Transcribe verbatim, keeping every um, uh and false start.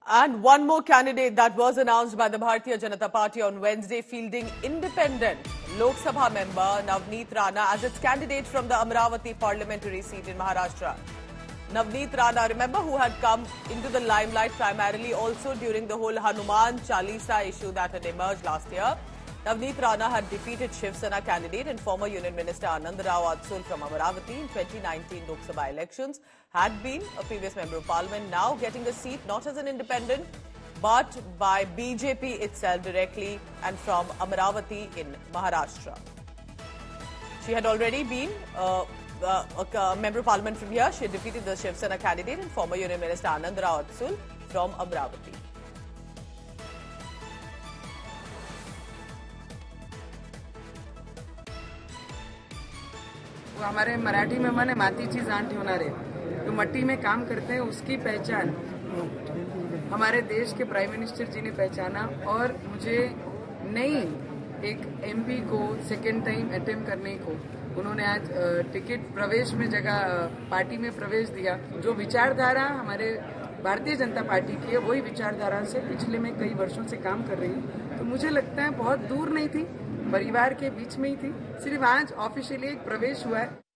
And one more candidate that was announced by the Bharatiya Janata Party on Wednesday, fielding independent Lok Sabha member Navneet Rana as its candidate from the Amravati parliamentary seat in Maharashtra. Navneet Rana, remember, who had come into the limelight primarily also during the whole Hanuman Chalisa issue that had emerged last year. Navneet Rana had defeated Shiv Sena candidate and former Union Minister Anand Rao Adsul from Amaravati in twenty nineteen Lok Sabha elections, had been a previous member of parliament, now getting a seat not as an independent but by B J P itself directly and from Amaravati in Maharashtra. She had already been uh, uh, a member of parliament from here. She had defeated the Shiv Sena candidate and former Union Minister Anand Rao Adsul from Amaravati. हमारे मराठी में माने मातीची जाण ठेवणारे जो मट्टी में काम करते हैं उसकी पहचान हमारे देश के प्राइम मिनिस्टर जी ने पहचाना और मुझे नई एक एमपी को सेकेंड टाइम अटेम्प्ट करने को उन्होंने आज टिकट प्रवेश में जगह पार्टी में प्रवेश दिया। जो विचारधारा हमारे भारतीय जनता पार्टी की है वही विचारधारा से पिछले में कई वर्षों से काम कर रही हूँ, तो मुझे लगता है बहुत दूर नहीं थी, परिवार के बीच में ही थी। सिर्फ आज ऑफिशियली एक प्रवेश हुआ है।